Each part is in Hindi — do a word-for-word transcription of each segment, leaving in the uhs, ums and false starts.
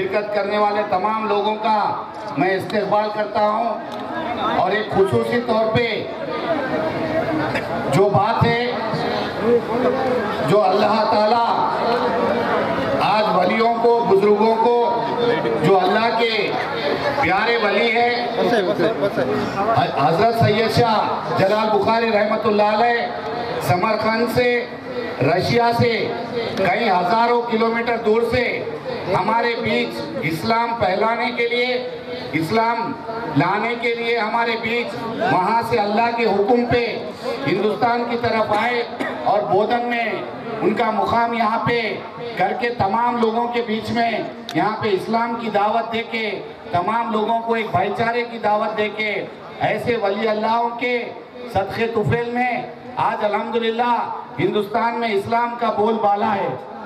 शिरकत करने वाले तमाम लोगों का मैं इस्तकबाल करता हूं। और एक खुसूसी तौर पे जो बात है, जो अल्लाह ताला आज वलियों को, बुजुर्गों को, जो अल्लाह के प्यारे वली है, हजरत सैयद शाह जलाल बुखारी रहमतुल्लाह अलैह समरकंद से, रशिया से कई हजारों किलोमीटर दूर से हमारे बीच इस्लाम फैलाने के लिए, इस्लाम लाने के लिए हमारे बीच वहाँ से अल्लाह के हुक्म पे हिंदुस्तान की तरफ आए और बोधन में उनका मुकाम यहाँ पे करके तमाम लोगों के बीच में यहाँ पे इस्लाम की दावत देके, तमाम लोगों को एक भाईचारे की दावत देके, ऐसे वली अल्लाहों के सदक़े तुफैल में आज अल्हम्दुलिल्लाह हिंदुस्तान में इस्लाम का बोलबाला है।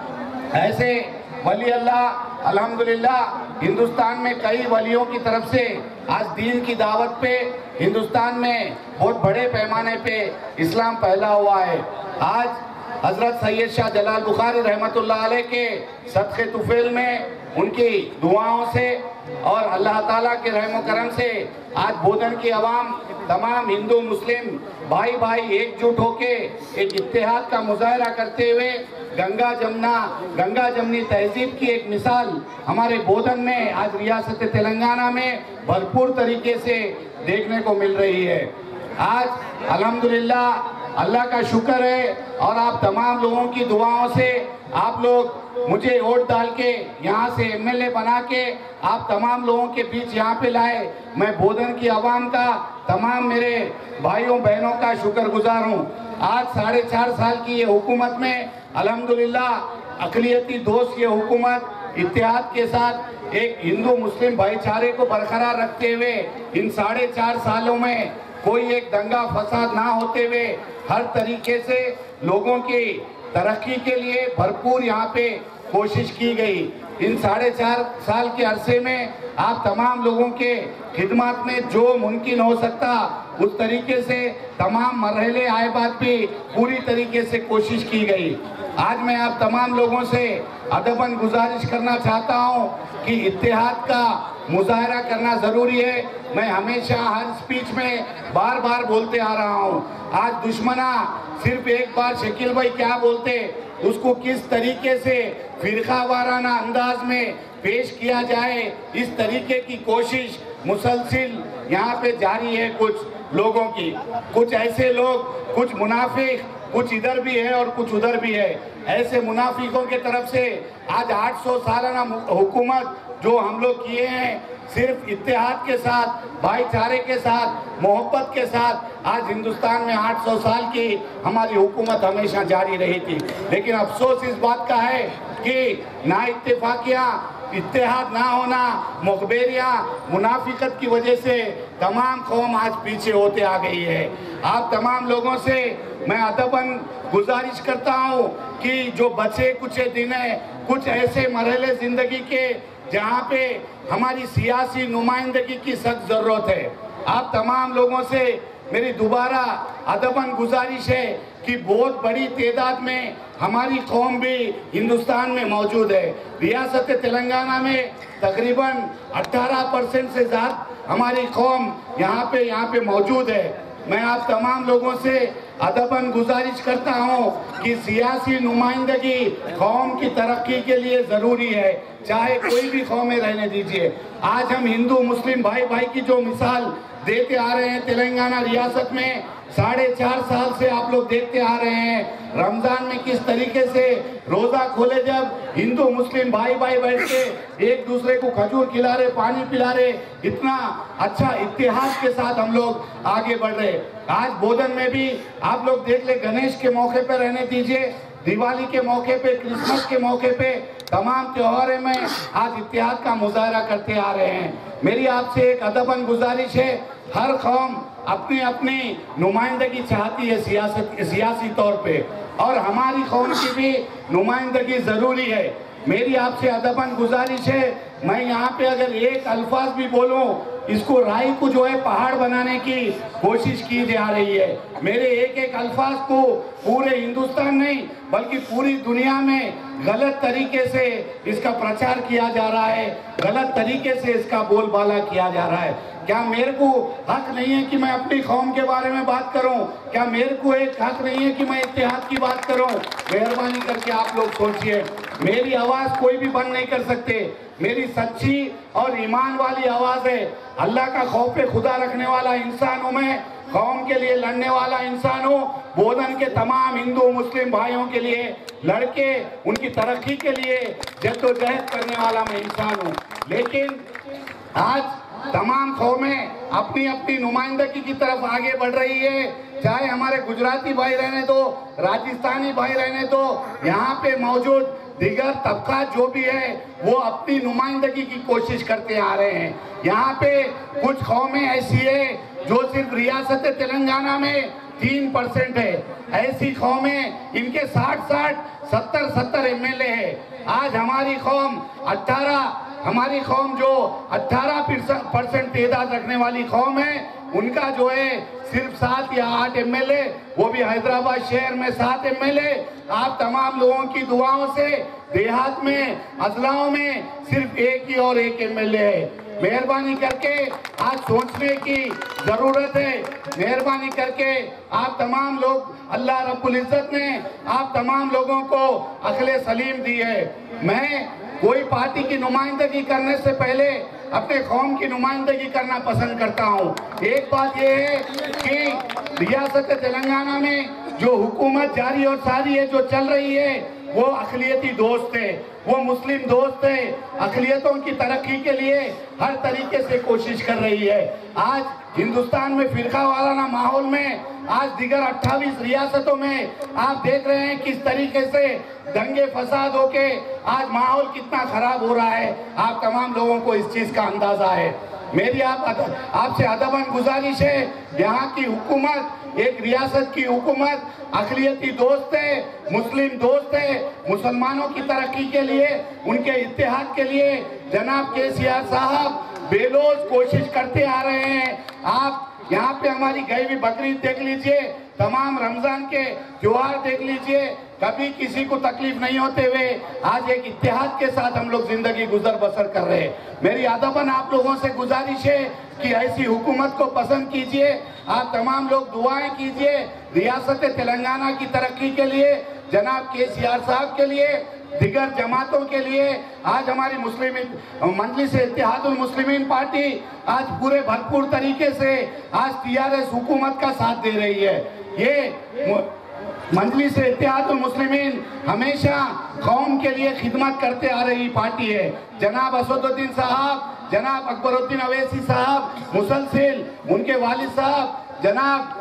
ऐसे वली अल्लाह अल्हम्दुलिल्लाह हिंदुस्तान में कई वलियों की तरफ से आज दीन की दावत पे हिंदुस्तान में बहुत बड़े पैमाने पे इस्लाम फैला हुआ है। आज हजरत सैयद शाह जलाल बुखारी रहमतुल्लाह अलैह के सदक़े तुफैल में, उनकी दुआओं से और अल्लाह ताला के रहम करम से आज बोधन की आवाम, तमाम हिंदू मुस्लिम भाई भाई एकजुट होके एक इत्तेहाद का मुजाहरा करते हुए गंगा जमुना गंगा जमनी तहजीब की एक मिसाल हमारे बोधन में आज रियासत तेलंगाना में भरपूर तरीके से देखने को मिल रही है। आज अल्हम्दुलिल्लाह अल्लाह का शुक्र है और आप तमाम लोगों की दुआओं से आप लोग मुझे वोट डाल के यहाँ से एमएलए बना के आप तमाम लोगों के बीच यहाँ पे लाए। मैं बोधन की आवाम का, तमाम मेरे भाइयों बहनों का शुक्रगुजार हूँ। आज साढ़े चार साल की ये हुकूमत में अल्हम्दुलिल्लाह अक़लियती दोस्त ये हुकूमत इत्तेहाद के साथ एक हिंदू मुस्लिम भाईचारे को बरकरार रखते हुए इन साढ़े चार सालों में कोई एक दंगा फसाद ना होते हुए हर तरीके से लोगों की तरक्की के लिए भरपूर यहाँ पे कोशिश की गई। इन साढ़े चार साल के अरसे में आप तमाम लोगों के खिदमत में जो मुमकिन हो सकता उस तरीके से तमाम मरहले आए बाद भी पूरी तरीके से कोशिश की गई। आज मैं आप तमाम लोगों से अदबन गुजारिश करना चाहता हूँ कि इत्तेहाद का मुजाहरा करना ज़रूरी है। मैं हमेशा हर स्पीच में बार बार बोलते आ रहा हूँ, आज दुश्मना सिर्फ एक बार शकील भाई क्या बोलते, उसको किस तरीके से फिरका वाराना अंदाज में पेश किया जाए, इस तरीके की कोशिश मुसलसिल यहाँ पे जारी है। कुछ लोगों की, कुछ ऐसे लोग, कुछ मुनाफिक, कुछ इधर भी है और कुछ उधर भी है। ऐसे मुनाफिकों के तरफ से आज आठ सौ सालाना हुकूमत जो हम लोग किए हैं, सिर्फ इत्तेहाद के साथ, भाईचारे के साथ, मोहब्बत के साथ आज हिंदुस्तान में आठ सौ साल की हमारी हुकूमत हमेशा जारी रही थी। लेकिन अफसोस इस बात का है कि ना इत्तेफाकियाँ, इत्तेहाद ना होना, मुखबेरियाँ, मुनाफिकत की वजह से तमाम कौम आज पीछे होते आ गई है। आप तमाम लोगों से मैं अदबन गुजारिश करता हूँ कि जो बचे कुछ दिन है, कुछ ऐसे मरहले ज़िंदगी के जहाँ पे हमारी सियासी नुमाइंदगी की सख्त ज़रूरत है। आप तमाम लोगों से मेरी दोबारा अदबन गुजारिश है कि बहुत बड़ी तादाद में हमारी कौम भी हिंदुस्तान में मौजूद है। रियासत तेलंगाना में तकरीबन अठारह परसेंट से ज़्यादा हमारी कौम यहाँ पे यहाँ पे मौजूद है। मैं आप तमाम लोगों से अदबन गुजारिश करता हूँ कि सियासी नुमाइंदगी कौम की तरक्की के लिए ज़रूरी है, चाहे कोई भी कौमें रहने दीजिए। आज हम हिंदू मुस्लिम भाई भाई की जो मिसाल देते आ रहे हैं तेलंगाना रियासत में, साढ़े चार साल से आप लोग देखते आ रहे हैं रमज़ान में किस तरीके से रोज़ा खोले जब हिंदू मुस्लिम भाई भाई बैठ के एक दूसरे को खजूर खिला रहे, पानी पिला रहे, इतना अच्छा इत्तेहाद के साथ हम लोग आगे बढ़ रहे। आज बोधन में भी आप लोग देख ले, गणेश के मौके पर रहने दीजिए, दिवाली के मौके पे, क्रिसमस के मौके पे, तमाम त्योहारों में आज इत्तेहाद का मुजाहरा करते आ रहे हैं। मेरी आपसे एक अदबन गुजारिश है, हर कौम अपनी अपनी नुमाइंदगी चाहती है सियासत सियासी तौर पे, और हमारी कौम की भी नुमाइंदगी ज़रूरी है। मेरी आपसे अदबन गुजारिश है, मैं यहाँ पे अगर एक अल्फाज भी बोलूँ, इसको राय को जो है पहाड़ बनाने की कोशिश की जा रही है। मेरे एक एक अल्फाज को पूरे हिंदुस्तान नहीं बल्कि पूरी दुनिया में गलत तरीके से इसका प्रचार किया जा रहा है, गलत तरीके से इसका बोलबाला किया जा रहा है। क्या मेरे को हक नहीं है कि मैं अपनी कौम के बारे में बात करूं? क्या मेरे को एक हक नहीं है कि मैं इत्तेहाद की बात करूं? मेहरबानी करके आप लोग सोचिए, मेरी आवाज़ कोई भी बंद नहीं कर सकते। मेरी सच्ची और ईमान वाली आवाज़ है। अल्लाह का खौफ खुदा रखने वाला इंसान हूँ मैं, कौम के लिए लड़ने वाला इंसान हूँ, बोधन के तमाम हिंदू मुस्लिम भाइयों के लिए लड़के उनकी तरक्की के लिए जद्दोजहद करने वाला मैं इंसान हूँ। लेकिन आज तमाम कौमें अपनी अपनी नुमाइंदगी की तरफ आगे बढ़ रही है, चाहे हमारे गुजराती भाई रहने दो, राजस्थानी भाई रहने दो, यहाँ पे मौजूद दिगर तबका जो भी है वो अपनी नुमाइंदगी की कोशिश करते आ रहे हैं। यहाँ पे कुछ कौमें ऐसी है जो सिर्फ रियासत तेलंगाना में तीन परसेंट है, ऐसी कौमें इनके साठ साठ सत्तर सत्तर एम एल ए है। आज हमारी कौम अट्ठारह हमारी कौम जो अट्ठारह परसेंट तादाद रखने वाली कौम है, उनका जो है सिर्फ सात या आठ एम एल ए, वो भी हैदराबाद शहर में सात एम एल ए। आप तमाम लोगों की दुआओं से देहात में अजलाओं में सिर्फ एक ही और एक एम एल ए है। मेहरबानी करके आज सोचने की जरूरत है। मेहरबानी करके आप तमाम लोग, अल्लाह रब्बुल इज्जत ने आप तमाम लोगों को अक्ल सलीम दी है। मैं कोई पार्टी की नुमाइंदगी करने से पहले अपने कौम की नुमाइंदगी करना पसंद करता हूँ। एक बात यह है कि रियासत तेलंगाना में जो हुकूमत जारी और सारी है, जो चल रही है, वो अक़लियती दोस्त है, वो मुस्लिम दोस्त है, अक़लियतों की तरक्की के लिए हर तरीके से कोशिश कर रही है। आज हिंदुस्तान में फिरका वाराना माहौल में आज दिगर अट्ठाईस रियासतों में आप देख रहे हैं किस तरीके से दंगे फसाद होके आज माहौल कितना खराब हो रहा है। आप तमाम लोगों को इस चीज का अंदाजा है। मेरी आप आपसे अदबन गुजारिश है, यहाँ की हुकूमत एक रियासत की हुकूमत अक़लियती दोस्त है, मुस्लिम दोस्त है, मुसलमानों की तरक्की के लिए, उनके इत्तेहाद के लिए जनाब के सी आर साहब बेलोज कोशिश करते आ रहे हैं। आप यहाँ पे हमारी गई हुई बकरीद देख लीजिए, तमाम रमजान के त्योहार देख लीजिए, कभी किसी को तकलीफ नहीं होते हुए आज एक इत्तेहाद के साथ हम लोग जिंदगी गुजर बसर कर रहे हैं। मेरी अदबन आप लोगों से गुजारिश है कि ऐसी हुकूमत को पसंद कीजिए। आप तमाम लोग दुआएं कीजिए रियासत तेलंगाना की तरक्की के लिए, जनाब के सी आर साहब के लिए, दिगर जमातों के लिए। आज हमारी मुस्लिम मजलिस इत्तेहादुल मुस्लिमीन पार्टी आज पूरे भरपूर तरीके से आज टी आर एस हुकूमत का साथ दे रही है। ये मजलिस इत्तेहादुल मुस्लिमीन हमेशा कौम के लिए खिदमत करते आ रही पार्टी है। जनाब असदुद्दीन साहब, जनाब अकबरुद्दीन अवैसी साहब मुसलसिल, उनके वालिद साहब जनाब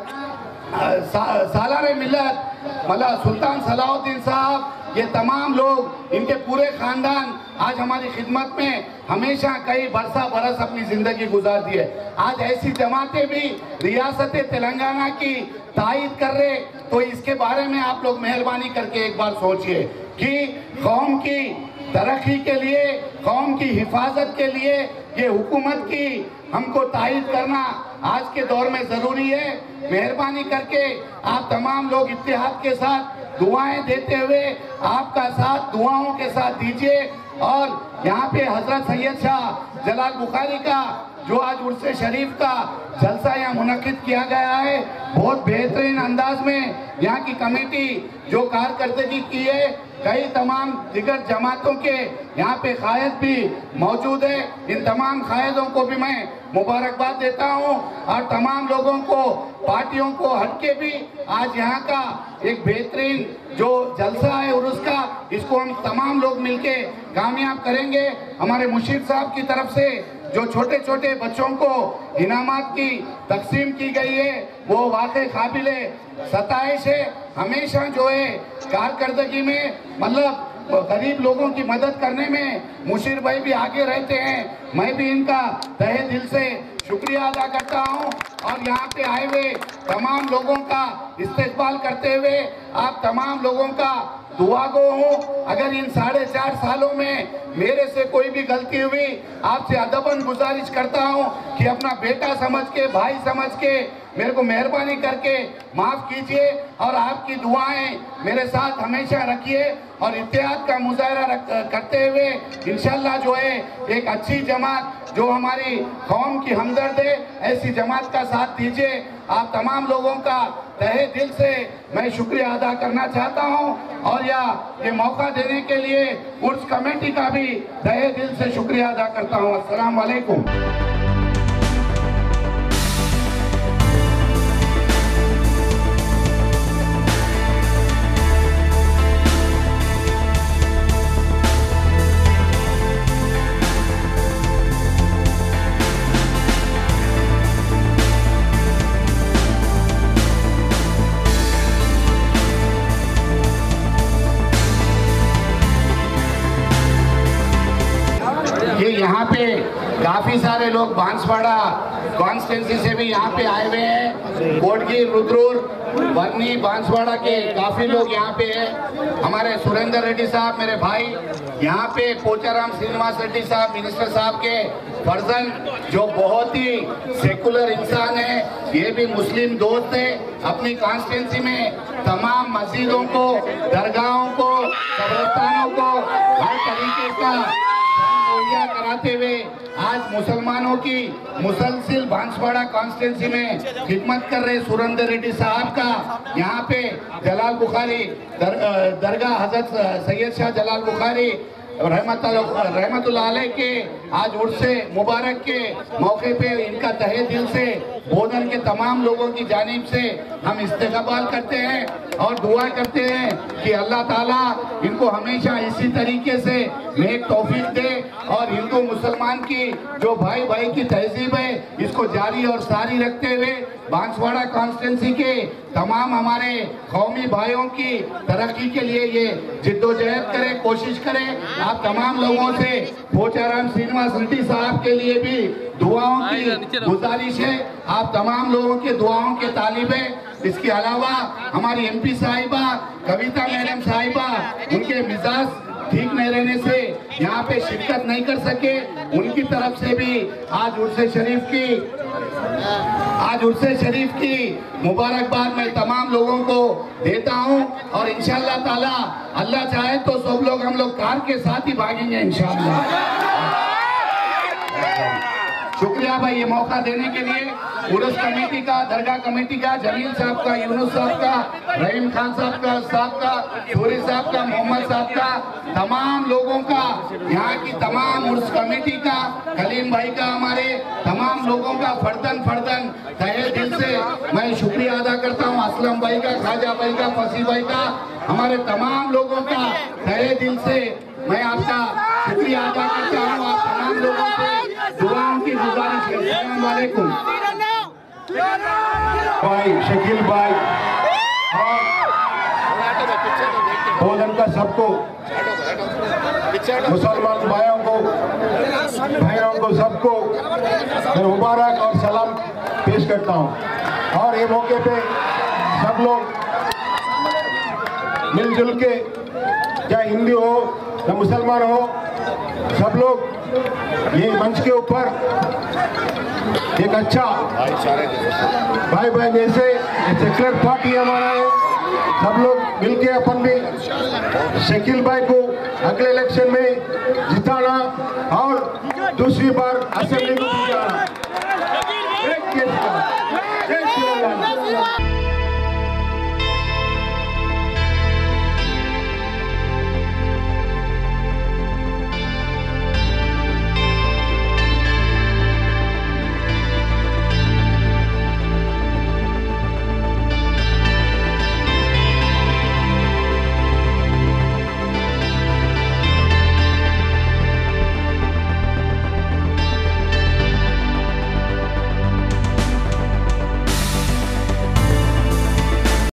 सा, सालार मिल्लत मौलाना सुल्तान सलाहुद्दीन साहब, ये तमाम लोग, इनके पूरे खानदान आज हमारी खिदमत में हमेशा कई बरसा बरस अपनी जिंदगी गुजार दी है। आज ऐसी जमातें भी रियासत तेलंगाना की तायद कर रहे, तो इसके बारे में आप लोग मेहरबानी करके एक बार सोचिए कि कौम की तरक्की के लिए, कौम की हिफाजत के लिए ये हुकूमत की हमको तायद करना आज के दौर में ज़रूरी है। मेहरबानी करके आप तमाम लोग इत्तेहाद के साथ दुआएं देते हुए आपका साथ दुआओं के साथ दीजिए। और यहाँ पे हजरत सैयद शाह जलाल बुखारी का जो आज उर्स शरीफ का जलसा यहाँ मुनक्किद किया गया है, बहुत बेहतरीन अंदाज में यहाँ की कमेटी जो कारकर्दगी की है, कई तमाम दिगर जमातों के यहाँ पे कायद भी मौजूद है। इन तमाम कायदों को भी मैं मुबारकबाद देता हूँ और तमाम लोगों को, पार्टियों को हटके भी आज यहाँ का एक बेहतरीन जो जलसा है उर्स का, इसको हम तमाम लोग मिलके कामयाब करेंगे। हमारे मुशीर साहब की तरफ से जो छोटे छोटे बच्चों को इनामात की तकसीम की गई है वो वाकई काबिले सताइश है। हमेशा जो है कारकर्दगी में मतलब गरीब लोगों की मदद करने में मुशीर भाई भी आगे रहते हैं। मैं भी इनका तहे दिल से शुक्रिया अदा करता हूं और यहाँ पे आए हुए तमाम लोगों का इस्तेकबाल करते हुए आप तमाम लोगों का दुआ गो हूँ। अगर इन साढ़े चार सालों में मेरे से कोई भी गलती हुई, आपसे अदबन गुजारिश करता हूँ कि अपना बेटा समझ के, भाई समझ के मेरे को मेहरबानी करके माफ़ कीजिए और आपकी दुआएं मेरे साथ हमेशा रखिए और इत्तेहाद का मुजाहरा करते हुए इंशाल्लाह जो है एक अच्छी जमात जो हमारी कौम की हमदर्द है, ऐसी जमात का साथ दीजिए। आप तमाम लोगों का तहे दिल से मैं शुक्रिया अदा करना चाहता हूं और या ये मौका देने के लिए उर्स कमेटी का भी तहे दिल से शुक्रिया अदा करता हूं। अस्सलाम वालेकुम। ये यहाँ पे काफी सारे लोग बांसवाड़ा कॉन्स्टिट्यूंसी से भी यहाँ पे आए हुए हैं। कोटगी, रुद्रपुर, वर्नी, बांसवाड़ा के काफी लोग यहाँ पे हैं। हमारे सुरेंद्र रेड्डी साहब मेरे भाई, यहाँ पे पोचाराम श्रीनिवास रेड्डी साहब मिनिस्टर साहब के फर्जन जो बहुत ही सेकुलर इंसान है, ये भी मुस्लिम दोस्त है। अपनी कॉन्स्टिट्यूंसी में तमाम मस्जिदों को, दरगाहों को, कब्रिस्तानों को हर तरीके का मुहैया कराते हुए आज मुसलमानों की मुसलसिल बांसवाड़ा कॉन्स्टिट्यूंसी में खिदमत कर रहे सुरेंद्र रेड्डी साहब का यहाँ पे जलाल बुखारी दर, दरगाह हजरत सैयद शाह जलाल बुखारी रहमतुल्लाह अलैह के आज उर्स मुबारक के मौके पे इनका तहे दिल से बोधन के तमाम लोगों की जानिब से हम इस्तकबाल करते हैं और दुआ करते हैं कि अल्लाह ताला इनको हमेशा इसी तरीके से नेक तौफीक दे और हिंदू मुसलमान की जो भाई भाई की तहजीब है इसको जारी और सारी रखते हुए बांसवाड़ा कॉन्स्टिट्यूंसी के तमाम हमारे कौमी भाइयों की तरक्की के लिए ये जिद्दोजहद करें, कोशिश करें। आप तमाम लोगों से पोचाराम श्रीनिवास रेड्डी साहब के लिए भी दुआओं की गुजारिश है। आप तमाम लोगों के दुआओं के तालिब है। इसके अलावा हमारी एमपी साहिबा कविता मैडम साहिबा, उनके मिजाज ठीक नहीं रहने से यहाँ पे शिरकत नहीं कर सके, उनकी तरफ से भी आज उर्स शरीफ की आज उर्स शरीफ की मुबारकबाद मैं तमाम लोगों को देता हूँ और इंशाअल्लाह ताला अल्लाह चाहे तो सब लोग हम लोग कार के साथ ही भागेंगे इंशाअल्लाह। शुक्रिया भाई ये मौका देने के लिए। उर्स कमेटी का, दरगाह कमेटी का, जमील साहब का, यूनुस साहब का, रहीम खान साहब का, साहब का, सूरी साहब का, मोहम्मद साहब का, तमाम लोगों का, यहाँ की तमाम उर्स कमेटी का, कलीम भाई का, हमारे तमाम लोगों का फर्दन फर्दन तहे दिल से मैं शुक्रिया अदा करता हूँ। असलम भाई का, खाजा भाई का, फसी भाई का, हमारे तमाम लोगों का तहे दिल से मैं आपका शुक्रिया अदा करता हूँ। आप तमाम लोगों से दुआओं की गुजारिश है। अस्सलाम वालेकुम। भाई शकील भाई और बोधन का सबको, मुसलमान भाइयों को भाइयों को सबको मैं मुबारक और सलाम पेश करता हूँ। और ये मौके पे सब लोग मिलजुल के, चाहे हिंदी हो या मुसलमान हो, सब लोग ये मंच के ऊपर एक अच्छा भाई भाई जैसे सेक्युलर पार्टी हमारा है, सब लोग मिलके अपन भी शकील भाई को अगले इलेक्शन में जिताना और दूसरी बार असेंबली में भी जाना।